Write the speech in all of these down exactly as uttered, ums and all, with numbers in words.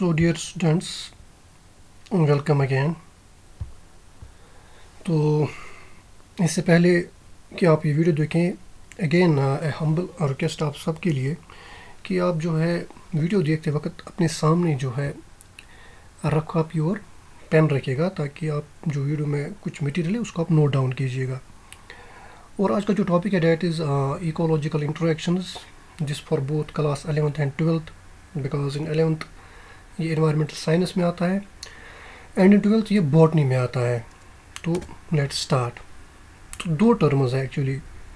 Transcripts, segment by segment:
सो dear students, welcome again. तो इससे पहले कि आप ये वीडियो देखें, अगेन ए हम्बल रिक्वेस्ट आप सब के लिए कि आप जो है वीडियो देखते वक्त अपने सामने जो है रख आप योर पेन रखिएगा, ताकि आप जो वीडियो में कुछ मटेरियल है उसको आप नोट डाउन कीजिएगा। और आज का जो टॉपिक है डैट इज़ इकोलॉजिकल इंटरेक्शंस, जिस for both class eleventh and twelfth, because in eleventh ये एनवायरमेंटल साइंस में आता है एंड इन ट्वेल्थ ये बॉटनी में आता है। तो लेट्स स्टार्ट। तो दो टर्म्स है एक्चुअली,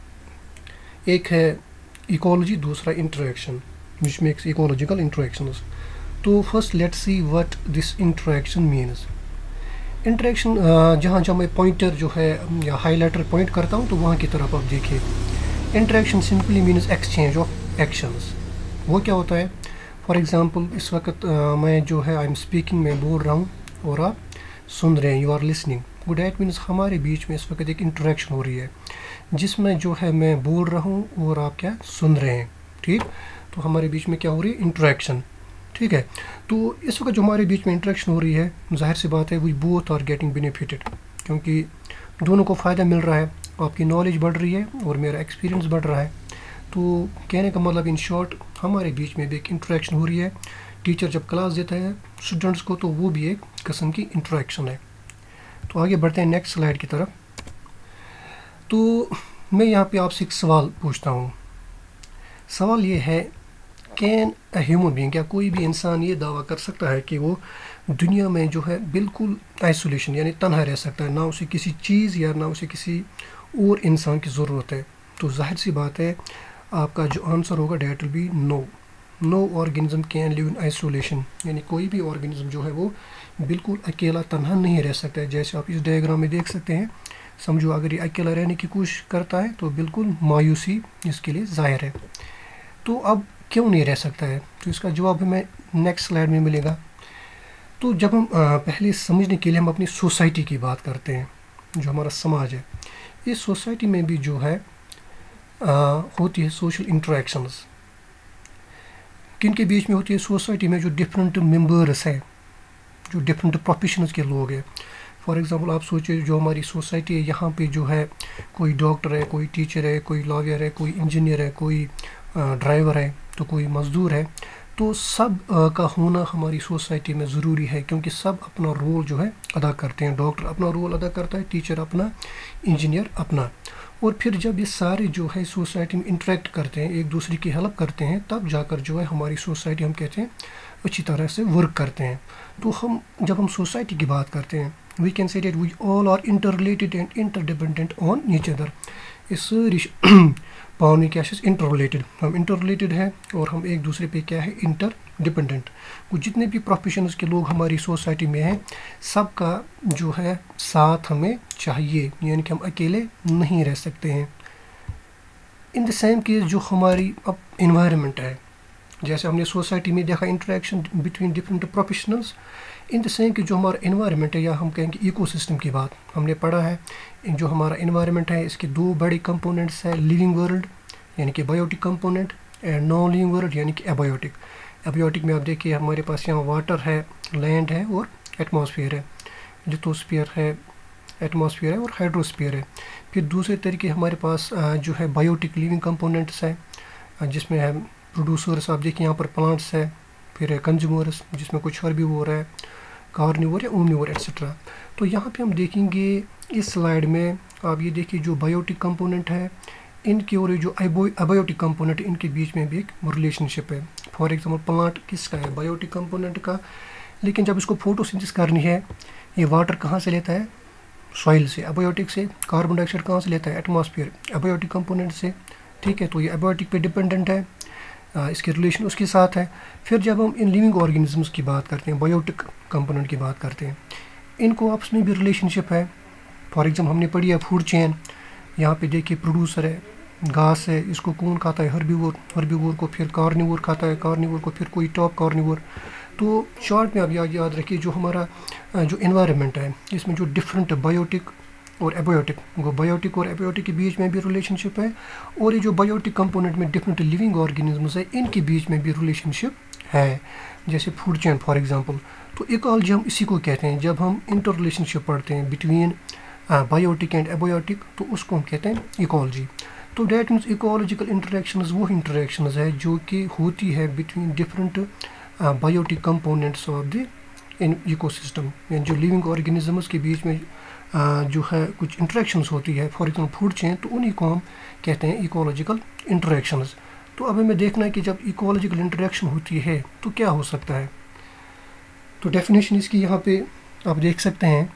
एक है इकोलॉजी, दूसरा interaction, which makes ecological interactions. तो first let's see what this interaction means. Interaction जहाँ जहाँ मैं पॉइंटर जो है या हाईलाइटर पॉइंट करता हूँ तो वहाँ की तरफ आप देखिए। Interaction simply means exchange of actions. वो क्या होता है? फॉर एग्ज़ाम्पल इस वक्त uh, मैं जो है आई एम स्पीकिंग, मैं बोल रहा हूँ और आप सुन रहे हैं, यू आर लिसनिंग। वो डैट मीन्स हमारे बीच में इस वक्त एक इंटरेक्शन हो रही है, जिसमें जो है मैं बोल रहा हूँ और आप क्या सुन रहे हैं। ठीक, तो हमारे बीच में क्या हो रही है? इंटरेक्शन। ठीक है, तो इस वक्त जो हमारे बीच में इंटरेक्शन हो रही है, जाहिर सी बात है we both are getting benefited, क्योंकि दोनों को फ़ायदा मिल रहा है। आपकी नॉलेज बढ़ रही है और मेरा एक्सपीरियंस बढ़ रहा है। तो कहने का मतलब इन शॉर्ट हमारे बीच में भी एक इंटरेक्शन हो रही है। टीचर जब क्लास देता है स्टूडेंट्स को तो वो भी एक किस्म की इंटरेक्शन है। तो आगे बढ़ते हैं नेक्स्ट स्लाइड की तरफ। तो मैं यहाँ पे आपसे एक सवाल पूछता हूँ। सवाल ये है, कैन अ ह्यूमन बीइंग, क्या कोई भी इंसान ये दावा कर सकता है कि वो दुनिया में जो है बिल्कुल आइसोलेशन यानी तन्हा रह सकता है, ना उसे किसी चीज़ या ना उसे किसी और इंसान की ज़रूरत है? तो जाहिर सी बात है आपका जो आंसर होगा that will be no. No organism can live in isolation, यानी कोई भी ऑर्गेनिज्म जो है वो बिल्कुल अकेला तन्हा नहीं रह सकता है। जैसे आप इस डायग्राम में देख सकते हैं, समझो अगर ये अकेला रहने की कोशिश करता है तो बिल्कुल मायूसी इसके लिए ज़ाहिर है। तो अब क्यों नहीं रह सकता है? तो इसका जवाब हमें नेक्स्ट स्लाइड में मिलेगा। तो जब हम पहले समझने के लिए हम अपनी सोसाइटी की बात करते हैं, जो हमारा समाज है, इस सोसाइटी में भी जो है आ, होती है सोशल इंटरेक्शंस। किन के बीच में होती है? सोसाइटी में जो डिफरेंट मेंबर्स हैं, जो डिफरेंट प्रोफेशंस के लोग हैं। फॉर एग्जांपल आप सोचिए, जो हमारी सोसाइटी है यहाँ पे जो है कोई डॉक्टर है, कोई टीचर है, कोई लॉयर है, कोई इंजीनियर है, कोई ड्राइवर है, तो कोई मज़दूर है। तो सब आ, का होना हमारी सोसाइटी में ज़रूरी है, क्योंकि सब अपना रोल जो है अदा करते हैं। डॉक्टर अपना रोल अदा करता है, टीचर अपना, इंजीनियर अपना। और फिर जब ये सारे जो है सोसाइटी में इंटरेक्ट करते हैं, एक दूसरे की हेल्प करते हैं, तब जाकर जो है हमारी सोसाइटी, हम कहते हैं, अच्छी तरह से वर्क करते हैं। तो हम जब हम सोसाइटी की बात करते हैं, we can say that we all are interrelated and interdependent on each other. इस पानी क्या है? Interrelated. हम इंटर रिलेटेड हैं और हम एक दूसरे पे क्या है? Interdependent. वो जितने भी प्रोफेशंस के लोग हमारी सोसाइटी में हैं, सबका जो है साथ हमें चाहिए, यानी कि हम अकेले नहीं रह सकते हैं। इन द सेम केस जो हमारी अब इन्वायरमेंट है, जैसे हमने सोसाइटी में देखा interaction between different professionals, in the same कि जो हमारा इन्वायरमेंट है, या हम कहेंगे इकोसिस्टम की बात हमने पढ़ा है। जो हमारा इन्वायरमेंट है इसके दो बड़े कंपोनेंट्स हैं, लिविंग वर्ल्ड यानी कि biotic component and non living world यानी कि एबायोटिक। एबायोटिक में आप देखिए हमारे पास यहाँ वाटर है, लैंड है और एटमॉस्फेयर है। लिथोस्फीयर है, एटमॉस्फेयर है और हाइड्रोस्फीयर है। फिर दूसरे तरीके हमारे पास जो है बायोटिक लिविंग कंपोनेंट्स है, जिसमें है प्रोड्यूसर्स, आप देखिए यहाँ पर प्लांट्स है, फिर है कंज्यूमर्स जिसमें कुछ हर्बीवोर है, कार्निवोर या ओमनिवोर एक्सेट्रा। तो यहाँ पे हम देखेंगे इस स्लाइड में, आप ये देखिए जो बायोटिक कंपोनेंट है इनकी और जो अबायोटिक कंपोनेंट, इनके बीच में भी एक रिलेशनशिप है। फॉर एग्जांपल प्लांट किसका है? बायोटिक कंपोनेंट का। लेकिन जब इसको फोटोसिंथेसिस करनी है, ये वाटर कहाँ से लेता है? सॉइल से। अबायोटिक से कार्बन डाइऑक्साइड कहाँ से लेता है? एटमॉस्फेयर। अबायोटिक कंपोनेंट से। ठीक है, तो ये अबायोटिक पे डिपेंडेंट है, आ, इसके रिलेशन उसके साथ है। फिर जब हम इन लिविंग ऑर्गेनिजम्स की बात करते हैं, बायोटिक कंपोनेंट की बात करते हैं, इनको आपस में भी रिलेशनशिप है। फॉर एग्जांपल हमने पढ़ी है फूड चेन, यहाँ पे देखिए प्रोड्यूसर है, घास है, इसको कौन खाता है? हर्बीवोर। हर्बीवोर को फिर कार्निवोर खाता है, कार्निवोर को फिर कोई टॉप कार्निवोर। तो शॉर्ट में आप याद याद रखिए, जो हमारा जो एनवायरनमेंट है इसमें जो डिफरेंट बायोटिक और एबायोटिक, वो बायोटिक और एबायोटिक के बीच में भी रिलेशनशिप है, और ये जो बायोटिक कंपोनेंट में डिफरेंट लिविंग ऑर्गेनिजम्स है इनके बीच में भी रिलेशनशिप है, जैसे फूड चेन फॉर एग्जांपल। तो इकोलॉजी हम इसी को कहते हैं। जब हम इंटर रिलेशनशिप पढ़ते हैं बिटवीन बायोटिक एंड एबायोटिक, तो उसको हम कहते हैं इकोलॉजी। तो डैट मीन्स इकोलॉजिकल इंटरेक्शंस वो इंटरेक्शंस है जो कि होती है between different biotic components of the in ecosystem, यानी जो लिविंग ऑर्गेनिजम्स के बीच में uh, जो है कुछ इंटरेक्शंस होती है, फॉर एग्जांपल फूड चेन, तो उन्हीं को हम कहते हैं इकोलॉजिकल इंटरेक्शंस। तो अब हमें देखना है कि जब इकोलॉजिकल इंटरेक्शन होती है तो क्या हो सकता है। तो डेफिनेशन इसकी यहाँ पे आप देख सकते हैं,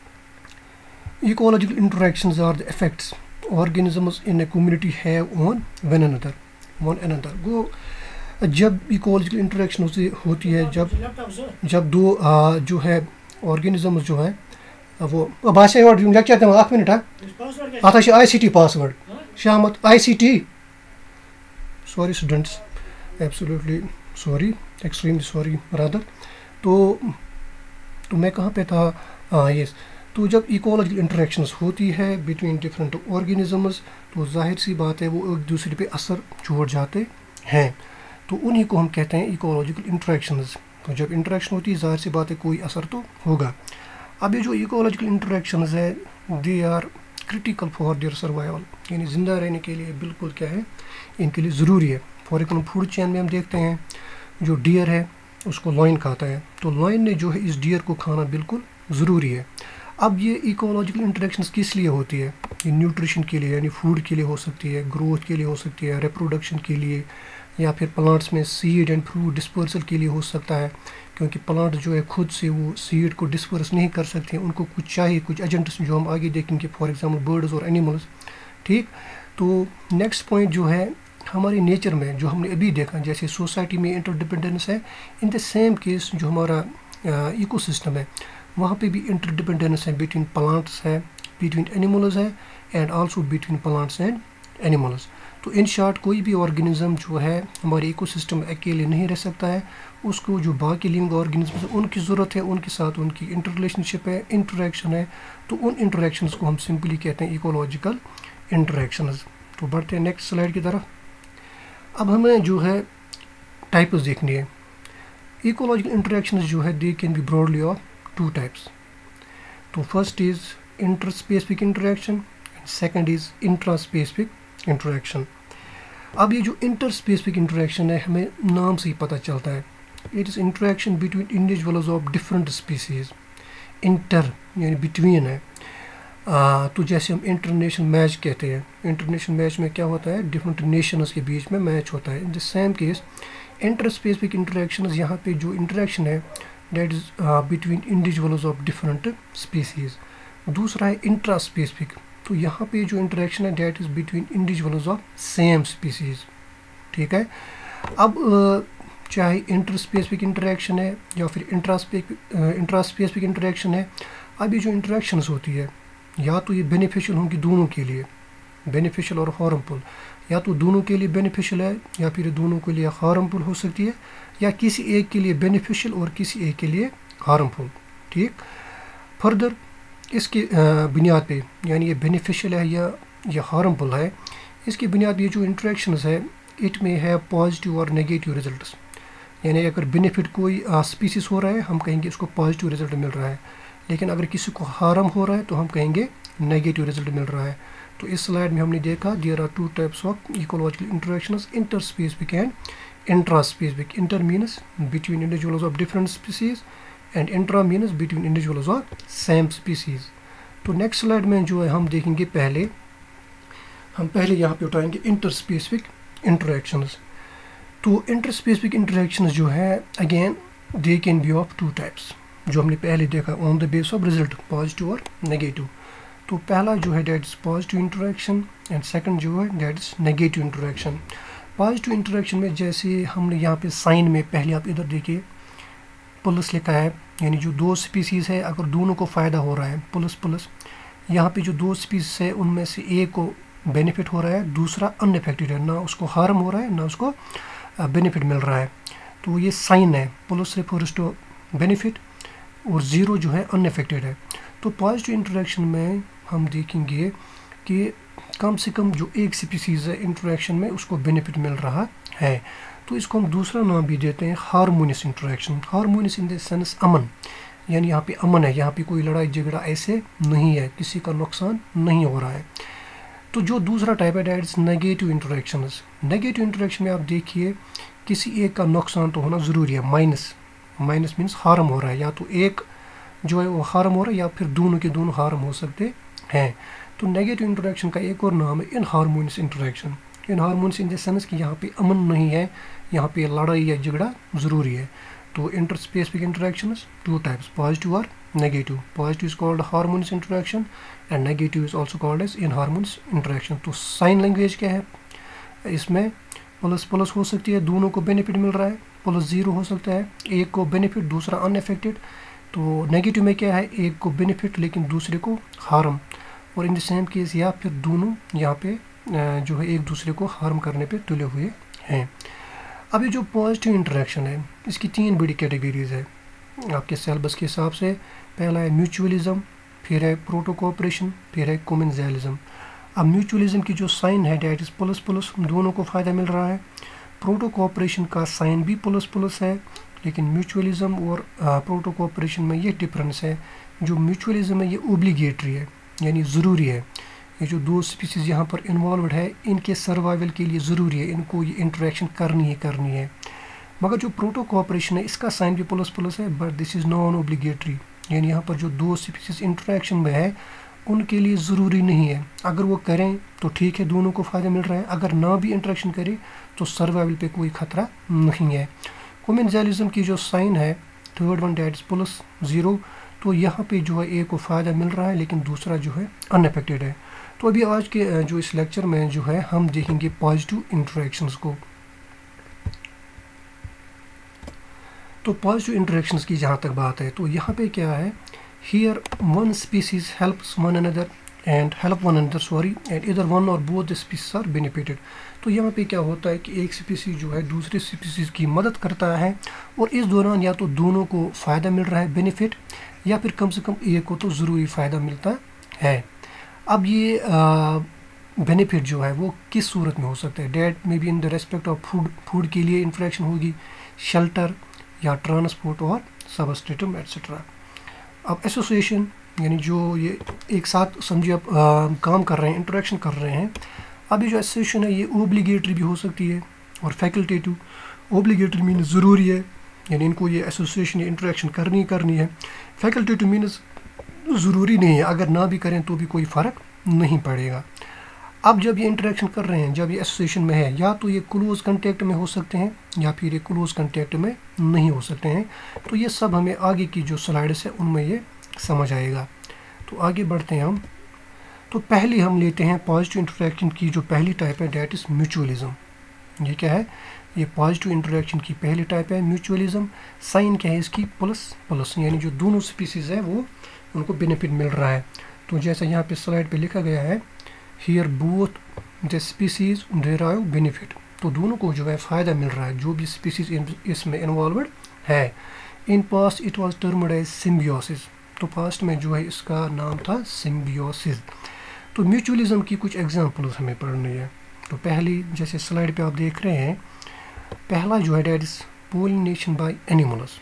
ecological interactions are the effects organisms in a community have on one another one another गो जब इकोलॉजिकल इंटरेक्शन होती है, जब जब दो आ, जो है ऑर्गेनिजम्स जो है वो भाषा और लेक्चर तक एक मिनट अत आई सी टी पासवर्ड शामत I C T sorry students, absolutely sorry, extremely sorry rather. तो तो मैं कहाँ पे था, हाँ यस। तो जब इकोलॉजिकल इंटरेक्शंस होती है बिटवीन डिफरेंट ऑर्गेनिजम्स, तो जाहिर सी बात है वो एक दूसरे पे असर छोड़ जाते हैं, तो उन्हीं को हम कहते हैं इकोलॉजिकल इंटरेक्शंस। तो जब इंटरेक्शन होती है जाहिर सी बात है कोई असर तो होगा। अब ये जो इकोलॉजिकल इंटरेक्शंस है they are critical for their survival, यानी ज़िंदा रहने के लिए बिल्कुल क्या है, इनके लिए ज़रूरी है। फॉर एग्जाम्पल फूड चेन में हम देखते हैं जो डियर है उसको लॉयन खाता है, तो लॉयन ने जो है इस डियर को खाना बिल्कुल ज़रूरी है। अब ये इकोलॉजिकल इंटरेक्शंस किस लिए होती है, ये न्यूट्रिशन के लिए यानी फूड के लिए हो सकती है, ग्रोथ के लिए हो सकती है, रिप्रोडक्शन के लिए, या फिर प्लांट्स में सीड एंड फ्रूट डिस्पर्सल के लिए हो सकता है, क्योंकि प्लांट जो है खुद से वो सीड को डिस्पर्स नहीं कर सकते, उनको कुछ चाहिए, कुछ एजेंट्स जो हम आगे देखेंगे, फॉर एग्जांपल बर्ड्स और एनिमल्स। ठीक, तो नेक्स्ट पॉइंट जो है हमारे नेचर में जो हमने अभी देखा, जैसे सोसाइटी में इंटरडिपेंडेंस है, इन द सेम केस जो हमारा इकोसिस्टम है वहाँ पे भी इंटरडिपेंडेंस है बिटवीन प्लांट्स है, बिटवीन एनिमल्स है, and also between plants and animals. तो इन शॉर्ट कोई भी ऑर्गेनिज्म जो है हमारे इकोसिस्टम अकेले नहीं रह सकता है, उसको जो बाकी लिविंग ऑर्गेनिज्म है उनकी ज़रूरत है, उनके साथ उनकी इंटर रिलेशनशिप है, इंटरेक्शन है, तो उन इंटरेक्शंस को हम सिंपली कहते हैं इकोलॉजिकल इंटरेक्शंस। तो बढ़ते हैं नेक्स्ट स्लाइड की तरफ। अब हमें जो है टाइप्स देखनी है। इकोलॉजिकल इंटरेक्शंस जो है they can be broadly of two types. तो first is interspecific interaction and second is intraspecific interaction. अब ये जो interspecific interaction है हमें नाम से ही पता चलता है, it is interaction between individuals of different species. inter यानी between है, आ, तो जैसे हम इंटरनेशनल मैच कहते हैं, इंटरनेशनल मैच में क्या होता है, डिफरेंट नेशंस के बीच में मैच होता है। In the same case interspecific interaction, यहाँ पे जो इंटरेक्शन है that is uh, between individuals of different species. दूसरा है इंट्रास्पेसिफिक, तो यहाँ पे जो इंटरेक्शन है that is between individuals of same species. ठीक है, अब uh, चाहे इंटरस्पेसिफिक इंटरेक्शन है या फिर इंट्रास्पेसिफिक इंट्रास्पेसिफिक इंटरेक्शन है, अब ये जो इंटरेक्शंस होती है या तो ये बेनिफिशियल होंगी दोनों के लिए, बेनिफिशियल और हार्मफुल, या तो दोनों के लिए बेनिफिशियल है या फिर दोनों के लिए हार्मफुल हो सकती है, या किसी एक के लिए बेनिफिशियल और किसी एक के लिए हार्मफुल। ठीक, फर्दर इसकी बुनियाद पे, यानी ये बेनिफिशियल है या या हार्मफुल है, इसकी बुनियाद पे ये जो इंटरेक्शंस है इट में है पॉजिटिव और नेगेटिव रिजल्ट्स। यानी अगर बेनिफिट कोई स्पीसीज हो रहा है हम कहेंगे इसको पॉजिटिव रिजल्ट मिल रहा है, लेकिन अगर किसी को हार्म हो रहा है तो हम कहेंगे नेगेटिव रिजल्ट मिल रहा है। तो इस स्लाइड में हमने देखा there are two types of ecological interactions, interspecific and intraspecific. Inter means between individuals of different species and intra means between individuals of same species. तो नेक्स्ट स्लाइड में जो है हम देखेंगे, पहले हम पहले यहाँ पे उठाएंगे इंटरस्पेसिफिक इंटरेक्शंस। तो इंटरस्पेसिफिक इंटरेक्शंस जो है again they can be of two types, जो हमने पहले देखा on the base of result positive और नेगेटिव। तो पहला जो है that is positive interaction and second जो है that is negative interaction. Positive interaction में जैसे हमने यहाँ पे साइन में पहले आप इधर देखिए प्लस लिखा है, यानी जो दो स्पीसीज़ है अगर दोनों को फ़ायदा हो रहा है प्लस प्लस, यहाँ पे जो दो स्पीसीज है उनमें से एक को बेनिफिट हो रहा है दूसरा अनइफेक्टेड है, ना उसको हार्म हो रहा है ना उसको बेनिफिट मिल रहा है, तो ये साइन है। प्लस रेफर्स टू बेनिफिट और ज़ीरो जो है अनइफेक्टेड है। तो पॉजिटिव इंटरेक्शन में हम देखेंगे कि कम से कम जो एक स्पीसीज़ है इंटरेक्शन में उसको बेनिफिट मिल रहा है। तो इसको हम दूसरा नाम भी देते हैं harmonious interaction. Harmonious in the sense अमन, यानी यहाँ पे अमन है, यहाँ पे कोई लड़ाई झगड़ा ऐसे नहीं है, किसी का नुकसान नहीं हो रहा है। तो जो दूसरा टाइप है that is negative interactions. Negative interaction में आप देखिए किसी एक का नुकसान तो होना ज़रूरी है, माइनस माइनस मीन्स हार्म हो रहा है, या तो एक जो है वो हार्म हो रहा है या फिर दोनों के दोनों हार्म हो सकते हैं। तो नेगेटिव इंटरेक्शन का एक और नाम है inharmonious interaction. Inharmonious in the sense कि यहाँ पे अमन नहीं है, यहाँ पे लड़ाई या झगड़ा ज़रूरी है। तो interspecific interactions two types, positive और negative. Positive is called harmonious interaction and negative is also called as inharmonious interaction. तो साइन लैंग्वेज क्या है, इसमें प्लस प्लस हो सकती है, दोनों को बेनिफिट मिल रहा है, प्लस ज़ीरो हो सकता है, एक को बेनिफिट दूसरा अनअफेक्टेड। तो नेगेटिव में क्या है, एक को बेनिफिट लेकिन दूसरे को हार्म, और इन द सेम केस या फिर दोनों यहाँ पे जो है एक दूसरे को हार्म करने पे तुले हुए हैं। अब ये जो पॉजिटिव इंटरेक्शन है इसकी तीन बड़ी कैटेगरीज है आपके सिलेबस के हिसाब से। पहला है म्यूचुअलिज्म, फिर है प्रोटो कोऑपरेशन, फिर है कॉमेंसलिज्म। अब म्यूचुअलिज्म की जो साइन है डेट इज प्लस प्लस, दोनों को फ़ायदा मिल रहा है। प्रोटो कोऑपरेशन का साइन भी प्लस प्लस है, लेकिन म्यूचुअलिज्म और प्रोटो कोऑपरेशन में ये डिफरेंस है, जो म्यूचुअलिज्म है ये ओब्लिगेटरी है, यानी ज़रूरी है। ये जो दो स्पीसीज़ यहाँ पर इन्वॉल्व है इनके सर्वाइवल के लिए ज़रूरी है, इनको ये इंटरेक्शन करनी ही करनी है। मगर जो प्रोटो कोऑपरेशन है इसका साइन भी प्लस प्लस है, but this is non obligatory, यानी यहाँ पर जो दो स्पीसीज़ इंटरेक्शन में है उनके लिए ज़रूरी नहीं है। अगर वो करें तो ठीक है, दोनों को फ़ायदा मिल रहा है, अगर ना भी इंटरेक्शन करे तो सर्वाइवल पे कोई ख़तरा नहीं है। कॉमेंसलिज्म की जो साइन है third one that is plus zero, तो यहाँ पे जो है एक को फ़ायदा मिल रहा है लेकिन दूसरा जो है अनअफेक्टेड है। तो अभी आज के जो इस लेक्चर में जो है हम देखेंगे पॉजिटिव इंटरेक्शंस को। तो पॉजिटिव इंटरेक्शंस की जहाँ तक बात है तो यहाँ पे क्या है, here one species helps one another and help one another sorry and इधर वन और both the species are benefited. तो यहाँ पे क्या होता है कि एक स्पीसीज जो है दूसरे स्पीसीज की मदद करता है और इस दौरान या तो दोनों को फ़ायदा मिल रहा है बेनिफिट, या फिर कम से कम एक को तो ज़रूरी फ़ायदा मिलता है। अब ये बेनिफिट जो है वो किस सूरत में हो सकता है, that may be in the respect of food, food के लिए इंटरेक्शन होगी, शेल्टर या ट्रांसपोर्ट और सबस्टेटम एट्सेट्रा। अब एसोसिएशन यानी जो ये एक साथ समझिए आप आ, काम कर रहे हैं, इंटरेक्शन कर रहे हैं। अब ये जो एसोसिएशन है ये ओब्लिगेटरी भी हो सकती है और फैकल्टेटिव। ओब्लिगेटरी मीन ज़रूरी है, यानी इनको ये एसोसिएशन या इंटरेक्शन करनी करनी है। फैकल्टेटिव मीन्स ज़रूरी नहीं है, अगर ना भी करें तो भी कोई फ़र्क नहीं पड़ेगा। अब जब ये इंटरेक्शन कर रहे हैं, जब ये एसोसिएशन में है, या तो ये क्लोज कंटेक्ट में हो सकते हैं या फिर ये क्लोज कंटेक्ट में नहीं हो सकते हैं। तो ये सब हमें आगे की जो स्लाइड्स है उनमें ये समझ आएगा। तो आगे बढ़ते हैं हम। तो पहले हम लेते हैं पॉजिटिव इंटरेक्शन की जो पहली टाइप है डेट इज़ म्यूचुअलिज्म। ये क्या है, ये पॉजिटिव इंटरेक्शन की पहली टाइप है म्यूचुअलिज्म। साइन क्या है इसकी, प्लस प्लस, यानी जो दोनों स्पीसीज़ है वो उनको बेनिफिट मिल रहा है। तो जैसा यहाँ पे स्लाइड पे लिखा गया है, here both the species derive benefit, तो दोनों को जो है फ़ायदा मिल रहा है, जो भी स्पीसीज इसमें इन्वॉल्वड है। In past it was termed as symbiosis, तो पास्ट में जो है इसका नाम था सिम्बियोसिस। तो म्यूचुअलिज्म की कुछ एग्जांपल्स हमें पढ़नी है। तो पहली जैसे स्लाइड पे आप देख रहे हैं, पहला जो है that is pollination by animals.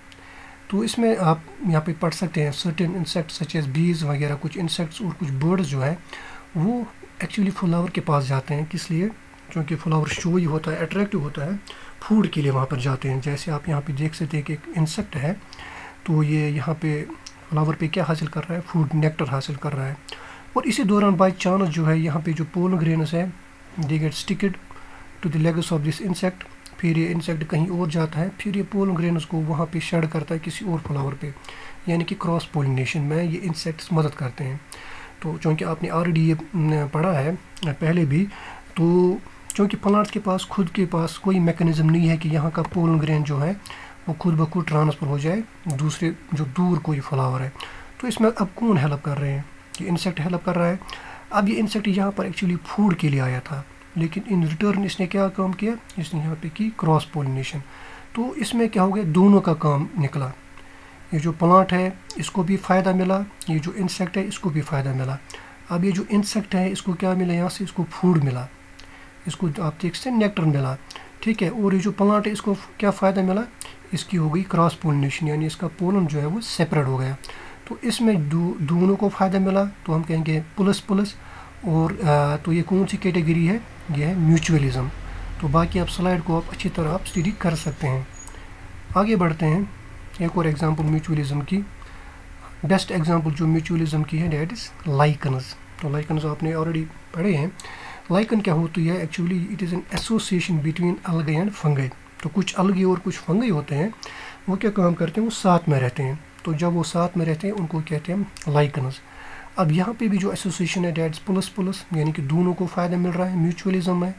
तो इसमें आप यहाँ पे पढ़ सकते हैं सर्टेन इंसेक्ट्स सच एज बीज वगैरह, कुछ इंसेक्ट्स और कुछ बर्ड्स जो है वो एक्चुअली फ्लावर के पास जाते हैं। किस लिए, क्योंकि फ्लावर शोई होता है, अट्रैक्टिव होता है, फूड के लिए वहाँ पर जाते हैं। जैसे आप यहाँ पे देख सकते हैं कि एक इंसेक्ट है, तो ये यहाँ पे फ्लावर पे क्या हासिल कर रहा है, फूड नेक्टर हासिल कर रहा है। और इसी दौरान बाई चांस जो है यहाँ पे जो पोलन ग्रेन्स है they get sticked to the legs of this insect, फिर ये इंसेक्ट कहीं और जाता है, फिर ये पोलन ग्रेन्स को वहाँ पे शेड करता है किसी और फ्लावर पे, यानी कि क्रॉस पोलिनेशन में ये इंसेक्ट्स मदद करते हैं। तो चूँकि आपने ऑलरेडी ये पढ़ा है पहले भी, तो चूँकि प्लांट्स के पास खुद के पास कोई मैकेनिज़्म नहीं है कि यहाँ का पोलन ग्रेन जो है वो खुद ब खुद ट्रांसफ़र हो जाए दूसरे जो दूर कोई फ्लावर है। तो इसमें अब कौन हेल्प कर रहे हैं, ये इंसेक्ट हेल्प कर रहा है। अब ये इंसेक्ट यहाँ पर एक्चुअली फूड के लिए आया था, लेकिन इन रिटर्न इसने क्या काम किया, इसने यहाँ पे की क्रॉस पोलिनेशन। तो इसमें क्या हो गया, दोनों का काम निकला। ये जो प्लांट है इसको भी फ़ायदा मिला, ये जो इंसेक्ट है इसको भी फ़ायदा मिला। अब ये जो इंसेक्ट है इसको क्या मिला, यहाँ से इसको फूड मिला, इसको आप देख सकते हैं नेक्टर मिला। ठीक है। और ये जो प्लांट है इसको क्या फ़ायदा मिला, इसकी हो गई क्रॉस पोलिनेशन, यानी इसका पोलन जो है वो सेपरेट हो गया। तो इसमें दो दोनों को फ़ायदा मिला, तो हम कहेंगे प्लस प्लस। और आ, तो ये कौन सी कैटेगरी है, ये है म्यूचुअलिज्म। तो बाकी आप स्लाइड को आप अच्छी तरह आप स्टडी कर सकते हैं। आगे बढ़ते हैं, एक और एग्जांपल म्यूचुअलिज्म की। बेस्ट एग्जांपल जो म्यूचुअलिज्म की है डेट इज़ लाइकन्स। तो लाइकन्स आपने ऑलरेडी पढ़े हैं। लाइकन क्या होती है, actually it is an association between algae and fungi. तो कुछ अलगे और कुछ फंगई होते हैं, वो क्या काम करते हैं, वो साथ में रहते हैं। तो जब वो साथ में रहते हैं उनको कहते हैं लाइकन्स। अब यहाँ पे भी जो एसोसिएशन है डेट इज़ प्लस प्लस, यानी कि दोनों को फ़ायदा मिल रहा है म्यूचुअलिज्म में।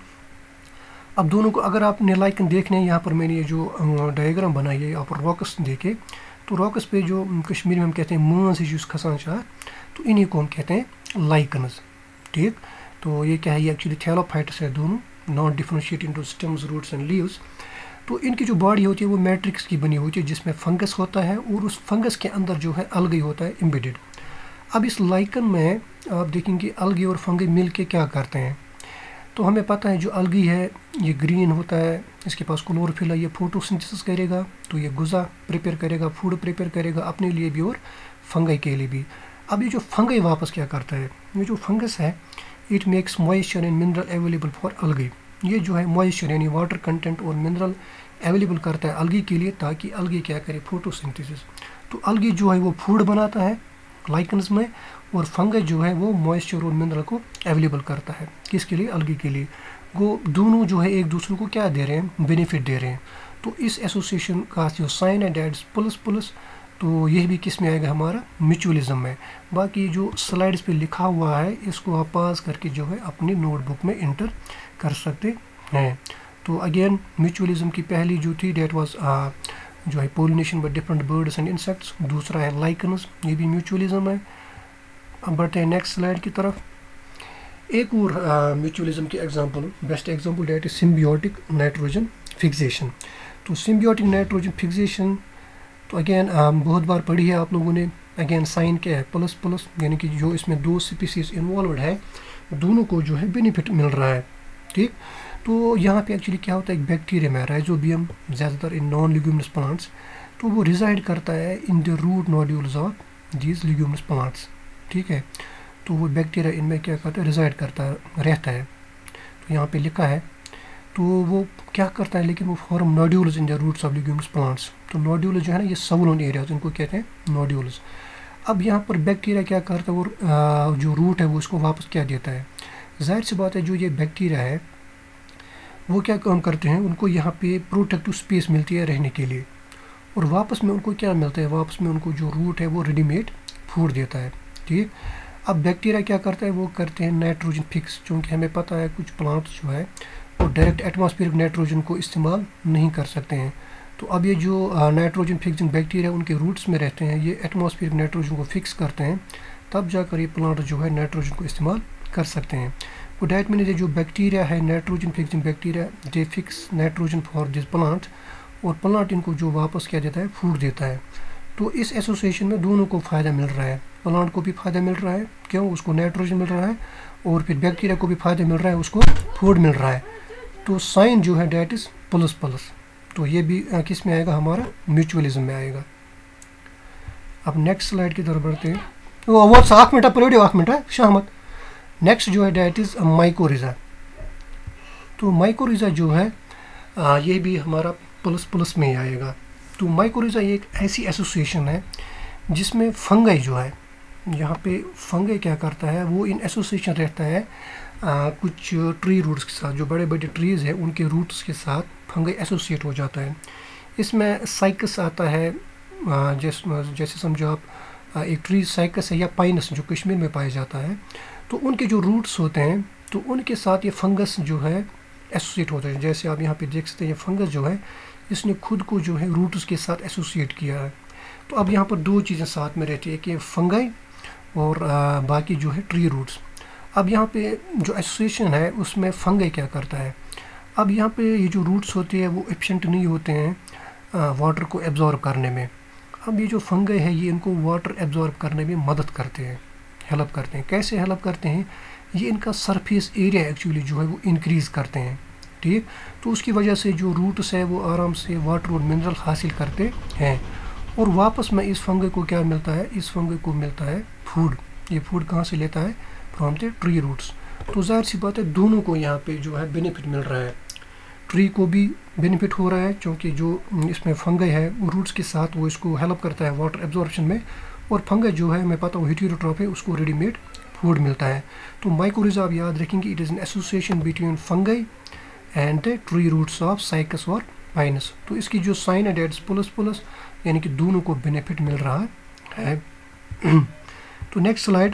अब दोनों को अगर आपने लाइकन देखने, यहाँ पर मैंने ये जो डायग्राम बनाई है आप रॉकस देखे, तो रॉकस पे जो कश्मीर में हम कहते हैं मांस है खसान शाह, तो इन्हीं को हम कहते हैं लाइकन्स। ठीक, तो ये क्या है, ये एक्चुअली थैलोफाइट्स है दोनों, not differentiate into stems, roots and leaves. तो इनकी जो बॉडी होती है वो मैट्रिक्स की बनी होती है, जिसमें फंगस होता है और उस फंगस के अंदर जो है अलगी होता है एम्बेडेड। अब इस लाइकन में आप देखेंगे अलगी और फंगी मिल के क्या करते हैं। तो हमें पता है जो अलगी है ये ग्रीन होता है, इसके पास क्लोरोफिल है, ये फोटोसिंथेसिस करेगा, तो ये गुज़ा प्रिपेयर करेगा, फूड प्रिपेयर करेगा अपने लिए भी और फंगई के लिए भी। अब ये जो फंगई वापस क्या करता है, ये जो फंगस है it makes moisture and mineral available for algae. ये जो है मॉइस्चर यानी वाटर कंटेंट और मिनरल अवेलेबल करता है अलगी के लिए, ताकि अलगी क्या करे, फोटोसिंथेसिस। तो अलगी जो है वो फूड बनाता है लाइकन्स में, और फंगस जो है वो मॉइस्चर और मिनरल को अवेलेबल करता है, किसके लिए, अलगी के लिए। वो दोनों जो है एक दूसरे को क्या दे रहे हैं, बेनिफिट दे रहे हैं। तो इस एसोसिएशन का जो साइन है डेट प्लस प्लस, तो यह भी किस में आएगा, हमारा म्यूचुअलिज्म में। बाकी जो स्लाइड्स पे लिखा हुआ है इसको आप पास करके जो है अपनी नोटबुक में इंटर कर सकते हैं। तो अगेन म्यूचुअलिज्म की पहली जो थी डेट वाज जो है pollination by different birds and insects, दूसरा है लाइकन्स, ये भी म्यूचुअलिज्म है। अब बढ़ते हैं नेक्स्ट स्लाइड की तरफ। एक और म्यूचुअलिज्म की example, best example that is symbiotic nitrogen fixation. तो सिम्बियोटिक नाइट्रोजन फिक्सेशन तो अगेन बहुत बार पढ़ी है आप लोगों ने। अगेन साइन क्या है, प्लस प्लस, यानी कि जो इसमें दो स्पीसीज इन्वॉल्व है दोनों को जो है बेनिफिट मिल रहा है। ठीक, तो यहाँ पे एक्चुअली क्या होता है, एक बैक्टीरिया में राइजोबियम, ज़्यादातर इन नॉन लिग्यूमिनस प्लांट्स, तो वो रिजाइड करता है in the root nodules of these leguminous plants. ठीक है, तो वो बैक्टीरिया इनमें क्या करता है, रिजाइड करता है, रहता है। तो यहाँ पे लिखा है, तो वो क्या करता है, लेकिन वो form nodules in the roots of leguminous plants. तो नोड्यूल्स जो है ना, ये सवलोन एरिया इनको कहते हैं नोड्यूल्स। अब यहाँ पर बैक्टीरिया क्या करता है, वो जो रूट है वो उसको वापस क्या देता है। जाहिर सी बात है जो ये बैक्टीरिया है वो क्या काम करते हैं, उनको यहाँ पे प्रोटेक्टिव स्पेस मिलती है रहने के लिए, और वापस में उनको क्या मिलता है, वापस में उनको जो रूट है वो रेडीमेड फूड देता है। ठीक, अब बैक्टीरिया क्या करता है, वो करते हैं नाइट्रोजन फिक्स, क्योंकि हमें पता है कुछ प्लांट्स जो है वो डायरेक्ट एटमॉस्फेरिक नाइट्रोजन को इस्तेमाल नहीं कर सकते हैं। तो अब ये जो नाइट्रोजन फिक्सिंग बैक्टीरिया उनके रूट्स में रहते हैं, ये एटमॉस्फेरिक नाइट्रोजन को फिक्स करते हैं, तब जाकर ये प्लांट जो है नाइट्रोजन को इस्तेमाल कर सकते हैं। वो डायरेक्ट मीन जो बैक्टीरिया है nitrogen fixing bacteria, they fix nitrogen for this plant, और प्लांट इनको जो वापस क्या देता है, फूड देता है। तो इस एसोसिएशन में दोनों को फ़ायदा मिल रहा है, प्लांट को भी फ़ायदा मिल रहा है, क्यों, उसको नाइट्रोजन मिल रहा है, और फिर बैक्टीरिया को भी फ़ायदा मिल रहा है, उसको फूड मिल रहा है। तो साइन जो है डेट इज़ प्लस प्लस। तो ये भी किस में आएगा, हमारा म्यूचुअलिज्म में आएगा। अब नेक्स्ट स्लाइड की तरफ बढ़ते हैं। वो वो आख मिनट परेडियो आख मिनट शाहमत। नेक्स्ट जो है डेट इज़ माइकोरिज़ा। तो माइकोरिज़ा जो है आ, ये भी हमारा प्लस प्लस में ही आएगा। तो माइकोरिज़ा एक ऐसी एसोसिएशन है जिसमें फंगई जो है, यहाँ पे फंगई क्या करता है, वो इन एसोसिएशन रहता है आ, कुछ ट्री रूट्स के साथ, जो बड़े बड़े ट्रीज़ हैं उनके रूट्स के साथ फंगई एसोसिएट हो जाता है। इसमें साइकस आता है, जैसे जैसे समझो आप आ, एक ट्री साइकस है या पाइनस जो कश्मीर में पाया जाता है, तो उनके जो रूट्स होते हैं तो उनके साथ ये फंगस जो है एसोसिएट होता है। जैसे आप यहाँ पे देख सकते हैं, ये फंगस जो है इसने खुद को जो है रूट्स के साथ एसोसिएट किया है। तो अब यहाँ पर दो चीज़ें साथ में रहती है कि फंगाई और आ, बाकी जो है ट्री रूट्स। अब यहाँ पे जो एसोसिएशन है उसमें फंगाई क्या करता है, अब यहाँ पे ये जो रूट्स होते हैं वो एफिशिएंट नहीं होते हैं वाटर को एब्जॉर्ब करने में। अब ये जो फंगाई है ये इनको वाटर एब्जॉर्ब करने में मदद करते हैं, हेल्प करते हैं। कैसे हेल्प करते हैं, ये इनका सरफेस एरिया एक्चुअली जो है वो इंक्रीज़ करते हैं। ठीक। तो उसकी वजह से जो रूट्स है वो आराम से वाटर और मिनरल हासिल करते हैं और वापस में इस फंगस को क्या मिलता है, इस फंगस को मिलता है फूड। ये फूड कहाँ से लेता है, फ्रॉम द ट्री रूट्स। तो जाहिर सी बात है दोनों को यहाँ पे जो है बेनिफिट मिल रहा है, ट्री को भी बेनिफिट हो रहा है क्योंकि जो इसमें फंगस है वो रूट्स के साथ वो इसको हेल्प करता है वाटर एब्जॉर्प्शन में, और फंगस जो है मैं पता हूँ हेटेरोट्रॉफ है, उसको रेडीमेड फूड मिलता है। तो माइकोरिज़ा आप याद रखेंगे, it is an association between fungus and the tree roots of Cycas और पाइनस। तो इसकी जो साइन है डेट इज प्लस प्लस, यानी कि दोनों को बेनिफिट मिल रहा है। तो नेक्स्ट स्लाइड।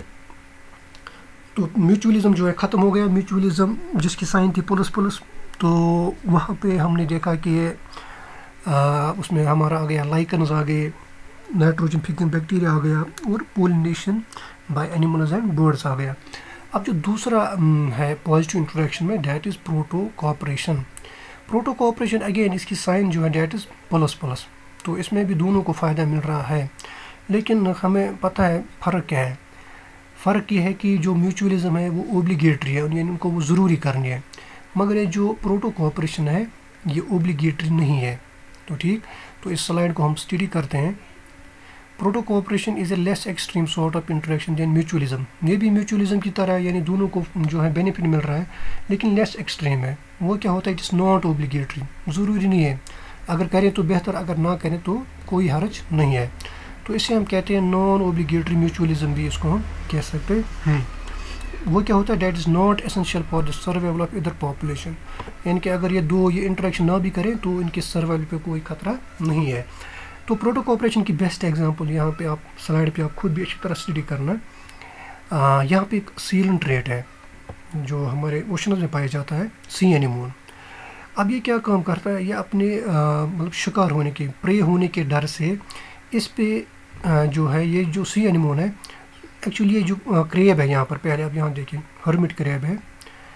तो म्यूचुअलिज्म जो है ख़त्म हो गया। म्यूचुअलिज्म जिसकी साइन थी प्लस प्लस, तो वहाँ पे हमने देखा कि आ, उसमें हमारा आ गया लाइकन्स आ गए, नाइट्रोजन फिक्सिंग बैक्टीरिया आ गया और pollination by animals and birds आ गया। अब जो दूसरा है पॉजिटिव इंट्रोडक्शन में, that is proto cooperation. Proto cooperation again इसकी साइन जो है डेट इज़ प्लस प्लस। तो इसमें भी दोनों को फ़ायदा मिल रहा है, लेकिन हमें पता है फ़र्क क्या है। फ़र्क ये है कि जो म्यूचुअलिज्म है वो ओब्लिगेटरी है, यानी उनको वो ज़रूरी करनी है, मगर ये जो प्रोटो कॉपरेशन है ये ओब्लिगेटरी नहीं है। तो ठीक, तो इस स्लाइड को हम स्टडी करते हैं। Proto cooperation is a less extreme sort of interaction than mutualism. ये भी म्यूचुअलिज्म की तरह, यानी दोनों को जो है बेनिफिट मिल रहा है, लेकिन लेस एक्सट्रीम है। वो क्या होता है, इट इज़ नॉट ओब्लिगेटरी, ज़रूरी नहीं है, अगर करें तो बेहतर, अगर ना करें तो कोई हर्ज नहीं है। तो इसे हम कहते हैं नॉन ओब्लिगेटरी म्यूचुअलिज्म भी इसको हम कह सकते हैं। वो क्या होता है, that is not essential for the survival of other population, यानी कि अगर ये दो ये इंटरेक्शन ना भी करें तो इनके सर्वाइवल पे कोई खतरा नहीं है। तो प्रोटो कॉपरेशन की बेस्ट एग्जांपल यहाँ पे आप स्लाइड पे आप खुद भी अच्छी तरह स्टडी करना। यहाँ पे एक सीलन ट्रेट है जो हमारे ओशंस में पाया जाता है, सी एनीमोन। अब ये क्या काम करता है, ये अपने मतलब शिकार होने के, प्रे होने के डर से इस पे आ, जो है ये जो सी एनीमोन है, एक्चुअली ये जो क्रेब है यहाँ पर, पहले आप यहाँ देखें हर्मिट क्रेब है,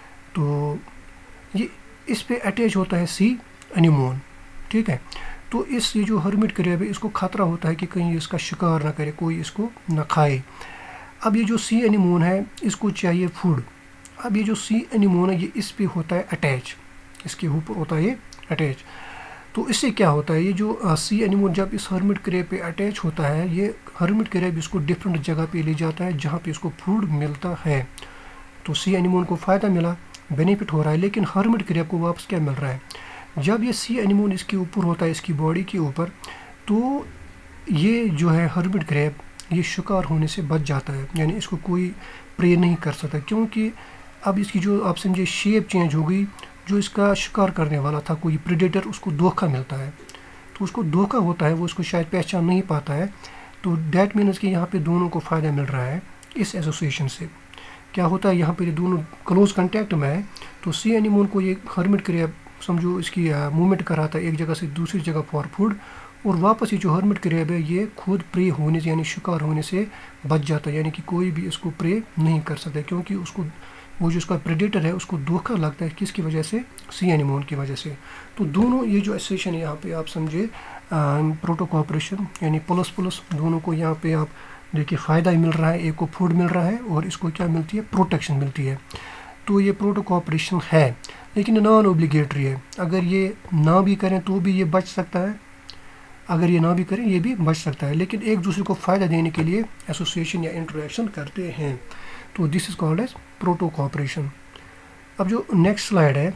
तो ये इस पे अटैच होता है सी एनीमोन, ठीक है। तो इस ये जो हर्मिट क्रेब है इसको खतरा होता है कि कहीं इसका शिकार ना करे, कोई इसको ना खाए। अब ये जो सी एनीमोन है इसको चाहिए फूड। अब ये जो सी एनीमोन है ये इस पे होता है अटैच, इसके ऊपर होता है ये अटैच। तो इससे क्या होता है, ये जो सी एनीमोन जब इस हर्मिट क्रेब पे अटैच होता है, ये हर्मिट क्रेब इसको डिफरेंट जगह पे ले जाता है जहाँ पे इसको फूड मिलता है। तो सी एनीमोन को फ़ायदा मिला, बेनिफिट हो रहा है, लेकिन हर्मिट क्रेब को वापस क्या मिल रहा है, जब ये सी एनीमोन इसके ऊपर होता है, इसकी बॉडी के ऊपर, तो ये जो है हर्मिट क्रेब ये शिकार होने से बच जाता है, यानी इसको कोई प्रे नहीं कर सकता, क्योंकि अब इसकी जो आप समझे शेप चेंज हो गई। जो इसका शिकार करने वाला था कोई प्रेडेटर, उसको धोखा मिलता है, तो उसको धोखा होता है, वो उसको शायद पहचान नहीं पाता है। तो डैट मीन्स कि यहाँ पे दोनों को फ़ायदा मिल रहा है इस एसोसिएशन से। क्या होता है, यहाँ पे दोनों क्लोज कांटेक्ट में है, तो सी एनीमोन को ये हर्मिट क्रेब समझो इसकी मूवमेंट कराता है एक जगह से दूसरी जगह फॉर फूड, और वापस ये जो हर्मिट क्रेब है ये खुद प्रे होने से यानी शिकार होने से बच जाता है, यानी कि कोई भी इसको प्रे नहीं कर सकता, क्योंकि उसको वो जो उसका प्रेडेटर है उसको धोखा लगता है, किसकी वजह से, सी एनीमोन की वजह से। तो दोनों ये जो एसोसिएशन है यहाँ पे आप समझे प्रोटो कॉपरेशन यानी प्लस प्लस, दोनों को यहाँ पे आप देखिए फ़ायदा ही मिल रहा है, एक को फूड मिल रहा है और इसको क्या मिलती है, प्रोटेक्शन मिलती है। तो ये प्रोटो कॉपरेशन है, लेकिन नॉन ओब्लिगेटरी है। अगर ये ना भी करें तो भी ये बच सकता है, अगर ये ना भी करें ये भी बच सकता है, लेकिन एक दूसरे को फ़ायदा देने के लिए एसोसिएशन या इंटरेक्शन करते हैं। तो this is called as proto cooperation. अब जो नेक्स्ट स्लाइड है,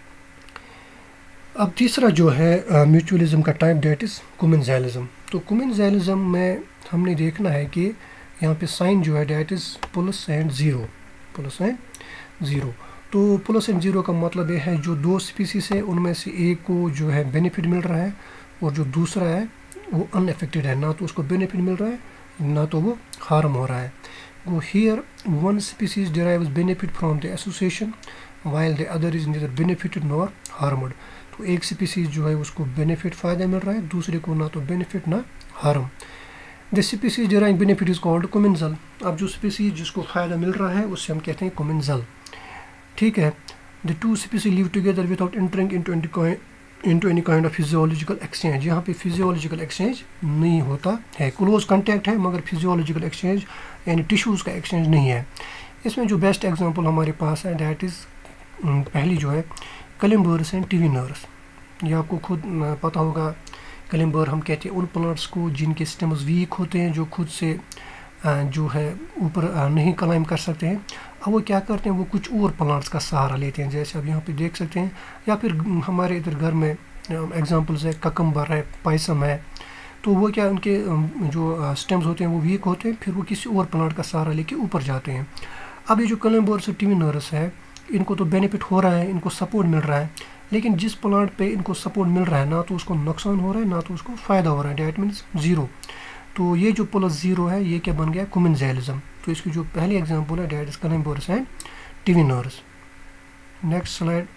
अब तीसरा जो है म्यूचुअलिज्म का टाइप, डेट इज़ कोमेंजेलिज्म। तो कोमेंजेलिज्म में हमने देखना है कि यहाँ पे साइन जो है that is plus and zero, plus and zero. तो प्लस एंड ज़ीरो का मतलब ये है जो दो स्पीसीज है उनमें से एक को जो है बेनिफिट मिल रहा है और जो दूसरा है वो अनएफेक्टेड है, ना तो उसको बेनिफिट मिल रहा है ना तो वो हार्म हो रहा है। Go here, one species derives benefit from the association, while the other is neither benefited nor harmed. तो एक स्पीसीज जो है उसको बेनिफिट फ़ायदा मिल रहा है, दूसरे को ना तो बेनिफिट ना harm. The species deriving benefit is called commensal. अब जो स्पीसीज जिसको फ़ायदा मिल रहा है उससे हम कहते हैं कोमेंजल, ठीक है। The two species live together without entering into into any kind of physiological exchange. यहाँ पे फिजियोलॉजिकल एक्सचेंज नहीं होता है, क्लोज कांटेक्ट है मगर फिजियोलॉजिकल एक्सचेंज यानी टिश्यूज़ का एक्सचेंज नहीं है। इसमें जो बेस्ट एग्जांपल हमारे पास है डेट इज़ पहली जो है क्लाइंबर्स एंड टिविनर्स। ये आपको खुद पता होगा, क्लाइंबर हम कहते हैं उन प्लांट्स को जिनके स्टेम्स वीक होते हैं, जो खुद से जो है ऊपर नहीं क्लाइम कर सकते हैं। अब वो क्या करते हैं, वो कुछ और प्लांट्स का सहारा लेते हैं, जैसे आप यहाँ पे देख सकते हैं, या फिर हमारे इधर घर में एग्जांपल्स है, ककम्बर है, पायसम है। तो वो क्या, उनके जो स्टेम्स होते हैं वो वीक होते हैं, फिर वो किसी और प्लांट का सहारा लेके ऊपर जाते हैं। अब ये जो क्लाइंबर्स और टिविनर्स है, इनको तो बेनिफिट हो रहा है, इनको सपोर्ट मिल रहा है, लेकिन जिस प्लांट पे इनको सपोर्ट मिल रहा है ना तो उसको नुकसान हो रहा है ना तो उसको फ़ायदा हो रहा है, डैट मीन्स ज़ीरो। तो ये जो प्लस ज़ीरो है ये क्या बन गया, कोमेंजेलिज्म। तो इसकी जो पहली एग्जांपल है that is climbers and twiners. Next slide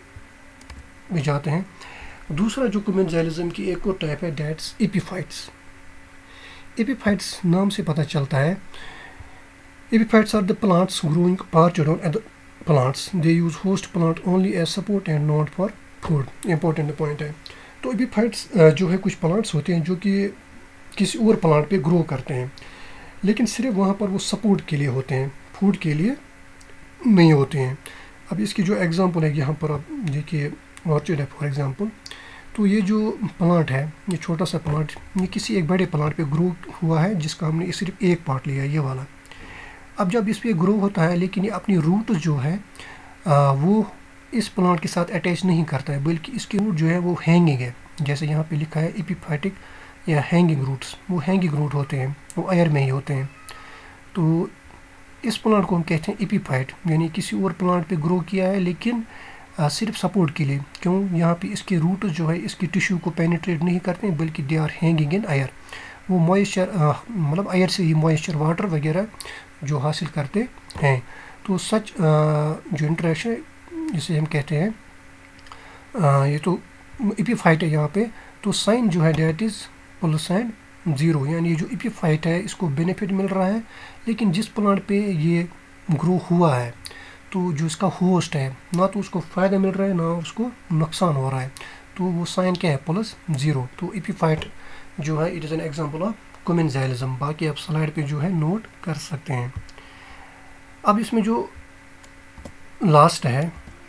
में जाते हैं। दूसरा जो कोमेंजेलिज्म की एक और टाइप है डैट्स एपिफाइट्स। एपिफाइट्स नाम से पता चलता है, epiphytes are the plants growing orchard on other plants, they use host plant only as support and not for food. Important point है। तो एपिफाइट्स जो है कुछ प्लांट्स होते हैं जो कि किसी और प्लांट पे ग्रो करते हैं, लेकिन सिर्फ वहाँ पर वो सपोर्ट के लिए होते हैं, फूड के लिए नहीं होते हैं। अब इसकी जो एग्जांपल है यहाँ पर आप देखिए, ऑर्चिड है फॉर एग्जांपल। तो ये जो प्लांट है, ये छोटा सा प्लांट, ये किसी एक बड़े प्लांट पे ग्रो हुआ है जिसका हमने सिर्फ एक पार्ट लिया है, ये वाला। अब जब इस पर ग्रो होता है, लेकिन ये अपनी रूट जो है आ, वो इस प्लांट के साथ अटैच नहीं करता है, बल्कि इसकी रूट जो है वो हैंगिंग है। जैसे यहाँ पे लिखा है एपिफाइटिक या हैंगिंग रूट्स, वो हैंगिंग रूट होते हैं, वो एयर में ही होते हैं। तो इस प्लांट को हम कहते हैं एपिफाइट, यानी किसी और प्लांट पे ग्रो किया है लेकिन आ, सिर्फ सपोर्ट के लिए। क्यों, यहाँ पे इसके रूट जो है इसकी टिश्यू को पेनिट्रेट नहीं करते हैं, बल्कि they are hanging in air. वो मॉइस्चर मतलब एयर से ही मॉइस्चर, वाटर वगैरह जो हासिल करते हैं। तो सच जो इंटरेक्शन जिसे हम कहते हैं, आ, ये तो एपिफाइट है यहाँ पे। तो साइन जो है that is plus and zero, यानी ये जो एपिफाइट है इसको बेनिफिट मिल रहा है, लेकिन जिस प्लांट पे ये ग्रो हुआ है तो जो इसका होस्ट है ना तो उसको फ़ायदा मिल रहा है ना उसको नुकसान हो रहा है, तो वो साइन क्या है, प्लस ज़ीरो। तो एपिफाइट जो है it is an example of commensalism. बाकी आप स्लाइड पे जो है नोट कर सकते हैं। अब इसमें जो लास्ट है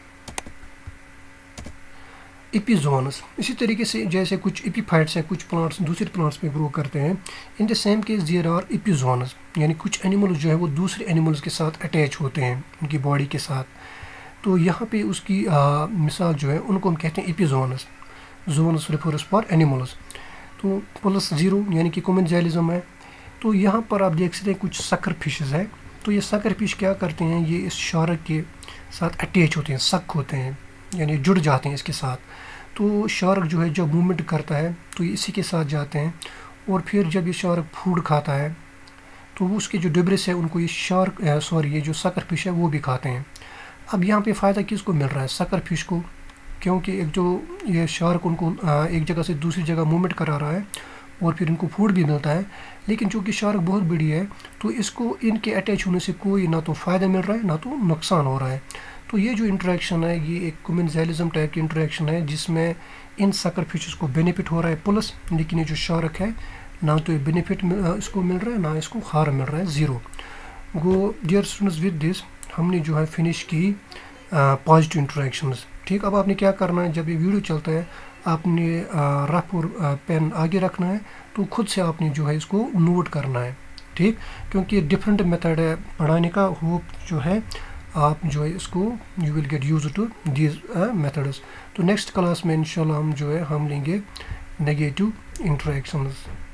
एपिजोनस। इसी तरीके से जैसे कुछ एपिफाइट्स है, कुछ प्लांट्स दूसरे प्लांट्स में ग्रो करते हैं, in the same case there are epizoans, यानी कुछ एनिमल्स जो है वो दूसरे एनिमल्स के साथ अटैच होते हैं, उनकी बॉडी के साथ। तो यहाँ पे उसकी आ, मिसाल जो है उनको हम कहते हैं epizoans. Zoans refers for animals. तो प्लस ज़ीरो यानी कि कोमेंजेलिज्म है। तो यहाँ पर आप देख सकते हैं कुछ सकर फिशेस है। तो ये सकर फिश क्या करते हैं, ये इस शार्क के साथ अटैच होते हैं, सक होते हैं, यानी जुड़ जाते हैं इसके साथ। तो शार्क जो है जब मूवमेंट करता है तो ये इसी के साथ जाते हैं, और फिर जब ये शार्क फूड खाता है तो वो उसके जो डिब्रिस है उनको ये शार्क सॉरी ये जो सकर फिश है वो भी खाते हैं। अब यहाँ पे फ़ायदा किसको मिल रहा है, सकर फिश को, क्योंकि एक जो ये शार्क उनको एक जगह से दूसरी जगह मूवमेंट करा रहा है और फिर इनको फूड भी मिलता है। लेकिन चूँकि शार्क बहुत बड़ी है तो इसको इनके अटैच होने से कोई ना तो फ़ायदा मिल रहा है ना तो नुकसान हो रहा है। तो ये जो इंटरेक्शन है ये एक कोमेंजेलिज्म टाइप की इंटरेक्शन है, जिसमें इन सकर फिशेस को बेनिफिट हो रहा है प्लस, लेकिन ये जो शार्क है ना तो ये बेनिफिट इसको मिल रहा है ना इसको हार्म मिल रहा है, zero. Go dear students, with this हमने जो है फिनिश की पॉजिटिव इंटरेक्शंस। ठीक, अब आपने क्या करना है, जब ये वीडियो चलता है आपने रफ और पेन आगे रखना है, तो खुद से आपने जो है इसको नोट करना है। ठीक, क्योंकि डिफरेंट मेथड है पढ़ाने का, होप जो है आप जो है इसको you will get use to these methods. तो नेक्स्ट क्लास में इंशाल्लाह हम जो है हम लेंगे नेगेटिव इंटरेक्शंस।